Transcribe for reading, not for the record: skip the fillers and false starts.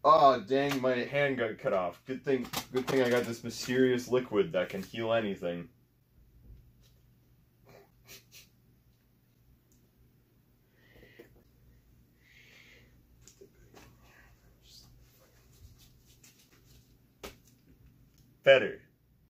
Oh, dang, my hand got cut off. Good thing I got this mysterious liquid that can heal anything. Better.